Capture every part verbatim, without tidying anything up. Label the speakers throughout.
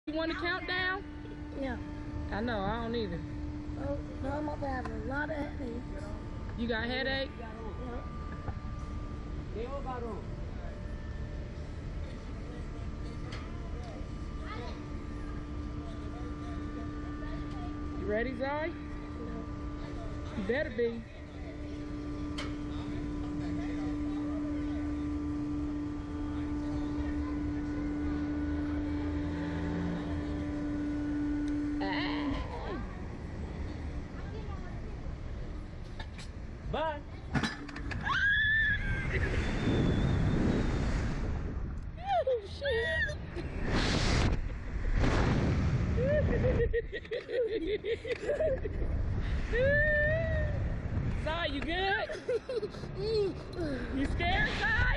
Speaker 1: You want to count down?
Speaker 2: Yeah.
Speaker 1: I know, I don't either.
Speaker 2: Oh, no, I'm about to have a lot of headaches.
Speaker 1: You got a headache?
Speaker 2: Yeah.
Speaker 1: You ready, Zai?
Speaker 2: No.
Speaker 1: You better be.
Speaker 3: Bye.
Speaker 1: Oh, shit. Zai, you good? You scared, Zai?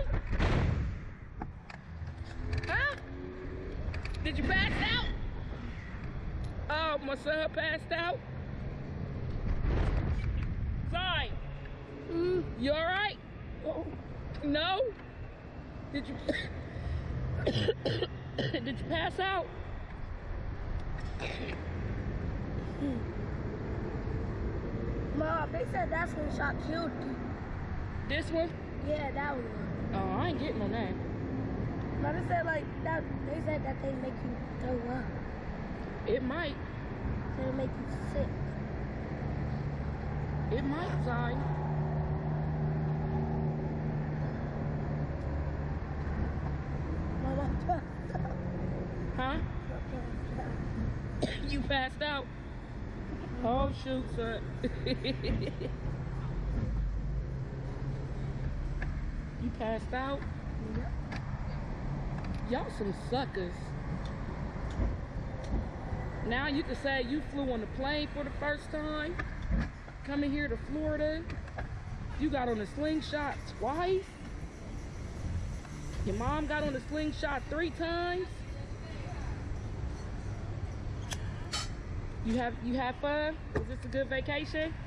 Speaker 1: Huh? Did you pass out? Oh, my son passed out. Zai,
Speaker 2: Mm.
Speaker 1: you all right?
Speaker 2: Oh.
Speaker 1: No? Did you Did you pass out?
Speaker 2: Mom, they said that slingshot killed you.
Speaker 1: This one?
Speaker 2: Yeah, that one.
Speaker 1: Oh, I ain't getting on that.
Speaker 2: But they said like that. They said that they make you throw up.
Speaker 1: It might.
Speaker 2: They make you sick.
Speaker 1: It might, Zai.
Speaker 2: Mama passed out.
Speaker 1: Huh? You passed out? Oh, shoot, son. You passed out? Y'all some suckers. Now you can say you flew on the plane for the first time, coming here to Florida. You got on a slingshot twice. Your mom got on a slingshot three times. You have you have fun? Was this a good vacation?